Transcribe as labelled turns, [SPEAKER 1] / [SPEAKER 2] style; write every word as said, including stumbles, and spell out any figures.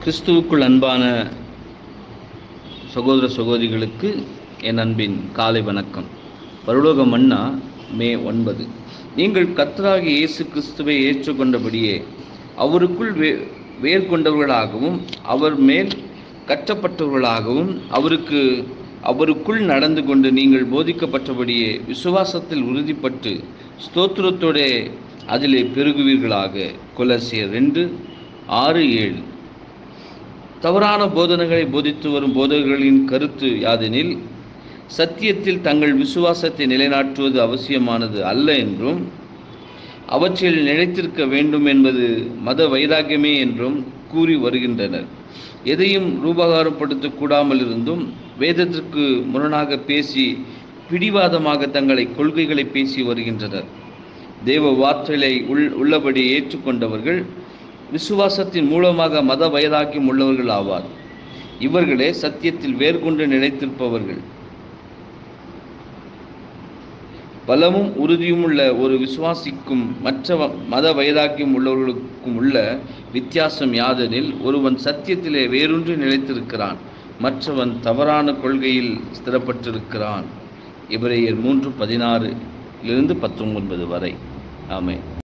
[SPEAKER 1] கிறிஸ்துவுக்குள் அன்பான சகோதர சகோதரிகளுக்கு என் அன்பின் காலை வணக்கம். பரலோக மன்னா மே ஒன்பது. நீங்கள் கர்த்தராகிய இயேசு கிறிஸ்துவை ஏற்றுக்கொண்டபடியே அவருக்குள் வே வேர் கொண்டவர்களாகவும் அவர் மேல் கட்டப்பட்டவர்களாகவும் அவருக்கு அவருக்குள் நடந்து கொண்டு நீங்கள் போதிக்கப்பட்டபடியே விசுவாசத்தில் உறுதிப்பட்டு ஸ்தோத்திரத்தோடே அதிலே பெருகுவீர்களாக. கொலோசியர் ரெண்டு ஆறு ஏழு. தவறான போதனைகளை போதித்து வரும் போதகர்களின் கருத்து யாதெனில், சத்தியத்தில் தங்கள் விசுவாசத்தை நிலைநாட்டுவது அவசியமானது அல்ல என்றும் அவற்றில் நிலைத்திருக்க வேண்டும் என்பது மத வைராக்கியமே என்றும் கூறி வருகின்றனர். எதையும் ரூபகாரப்படுத்தக்கூடாமல் இருந்தும் வேதத்திற்கு முரணாக பேசி பிடிவாதமாக தங்களை கொள்கைகளை பேசி வருகின்றனர். தேவ வார்த்தைகளை உள் உள்ளபடி ஏற்றுக்கொண்டவர்கள் விசுவாசத்தின் மூலமாக மத வைராக்கியம் உள்ளவர்கள் ஆவார். இவர்களே சத்தியத்தில் வேர்கொண்டு நிலைத்திருப்பவர்கள். பலமும் உறுதியும் உள்ள ஒரு விசுவாசிக்கும் மற்ற மத வைராக்கியம் உள்ளவர்களுக்கும் உள்ள வித்தியாசம் யாதெனில், ஒருவன் சத்தியத்திலே வேரூன்றி நிலைத்திருக்கிறான், மற்றவன் தவறான கொள்கையில் ஸ்திரப்பட்டிருக்கிறான். எபிரேயர் மூன்று பதினாறிலிருந்து பத்தொன்பது வரை. ஆமென்.